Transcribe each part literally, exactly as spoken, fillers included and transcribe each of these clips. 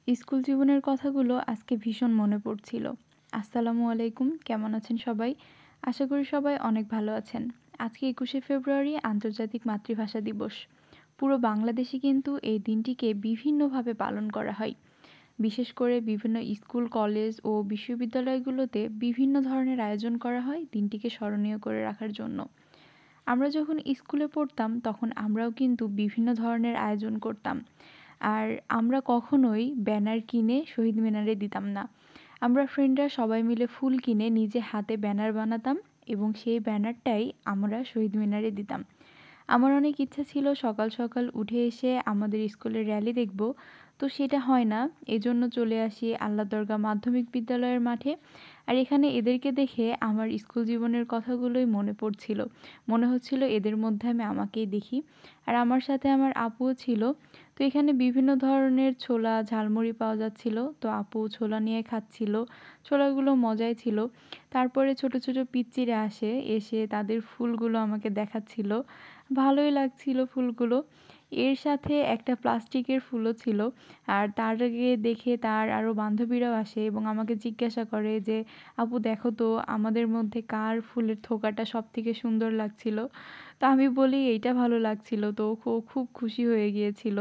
School জীবনের কথাগুলো আজকে ভীষণ মনে পড়ছিল। আসসালামু আলাইকুম, কেমন আছেন সবাই? আশা করি সবাই অনেক ভালো আছেন। আজকে একুশে ফেব্রুয়ারি আন্তর্জাতিক মাতৃভাষা দিবস। পুরো বাংলাদেশে কিন্তু এই দিনটিকে বিভিন্নভাবে পালন করা হয়। বিশেষ করে বিভিন্ন স্কুল, কলেজ ও বিশ্ববিদ্যালয়গুলোতে বিভিন্ন ধরনের আয়োজন করা হয় দিনটিকে স্মরণীয় করে রাখার জন্য। আমরা যখন স্কুলে পড়তাম তখন আমরাও কিন্তু বিভিন্ন ধরনের আয়োজন করতাম। আর আমরা কখনোই ব্যানার কিনে শহীদ মিনারে দিতাম না। আমরা ফ্রেন্ডরা সবাই মিলে ফুল কিনে নিজে হাতে ব্যানার বানাতাম এবং সেই ব্যানারটাই আমরা শহীদ মিনারে দিতাম। আমার অনেক ইচ্ছা ছিল সকাল সকাল উঠে এসে আমাদের স্কুলের র্যালি দেখব, তো সেটা হয় না। এজন্য চলে আসি আল্লাহদরগা মাধ্যমিক বিদ্যালয়ের মাঠে। আর এখানে এদেরকে দেখে আমার স্কুল জীবনের কথাগুলোই মনে পড়ছিল। মনে হচ্ছিল এদের মধ্যে আমি আমাকেই দেখি। আর আমার সাথে আমার আপুও ছিল। তো এখানে বিভিন্ন ধরনের ছোলা, ঝালমুড়ি পাওয়া যাচ্ছিল। তো আপু ছোলা নিয়ে খাচ্ছিল। ছোলাগুলো মজাই ছিল। তারপরে ছোট ছোট পিচ্চিরা আসে, এসে তাদের ফুলগুলো আমাকে দেখাচ্ছিল। ভালোই লাগছিল ফুলগুলো। এর সাথে একটা প্লাস্টিকের ফুলও ছিল। আর তারকে দেখে তার আরও বান্ধবীরাও আসে এবং আমাকে জিজ্ঞাসা করে যে, "আপু দেখো তো আমাদের মধ্যে কার ফুলের থোকাটা সবথেকে সুন্দর লাগছিল?" তো আমি বলি, "এইটা ভালো লাগছিল।" তো ও খুব খুশি হয়ে গিয়েছিল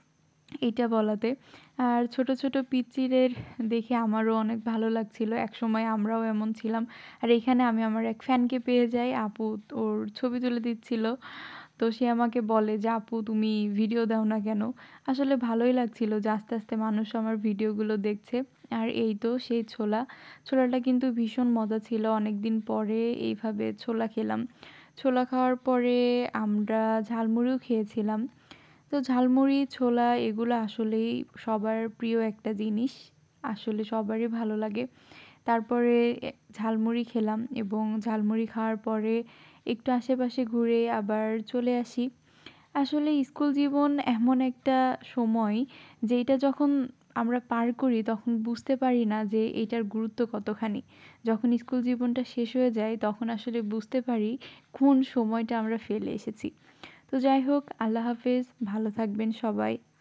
এইটা বলাতে। আর ছোট ছোট পিচ্চিদের দেখে আমারও অনেক ভালো লাগছিল। একসময় আমরাও এমন ছিলাম। আর এখানে আমি আমার এক ফ্যানকে পেয়ে যাই। আপু ওর ছবি তুলে দিচ্ছিল। তো সে আমাকে বলে যে, "আপু তুমি ভিডিও দাও না কেন?" আসলে ভালোই লাগছিল যে আস্তে আস্তে মানুষ আমার ভিডিওগুলো দেখছে। আর এই তো সেই ছোলা। ছোলাটা কিন্তু ভীষণ মজা ছিল। অনেকদিন পরে এইভাবে ছোলা খেলাম। ছোলা খাওয়ার পরে আমরা ঝালমুড়িও খেয়েছিলাম। তো ঝালমুড়ি, ছোলা এগুলো আসলেই সবার প্রিয় একটা জিনিস। আসলে সবারই ভালো লাগে। তারপরে এ ঝালমুড়ি খেলাম এবং ঝালমুড়ি খাওয়ার পরে একটু আশেপাশে ঘুরে আবার চলে আসি। আসলে স্কুল জীবন এমন একটা সময় যেইটা যখন আমরা পার করি তখন বুঝতে পারি না যে এটার গুরুত্ব কতখানি। যখন স্কুল জীবনটা শেষ হয়ে যায় তখন আসলে বুঝতে পারি কোন সময়টা আমরা ফেলে এসেছি। তো যাই হোক, আল্লাহ হাফেজ, ভালো থাকবেন সবাই।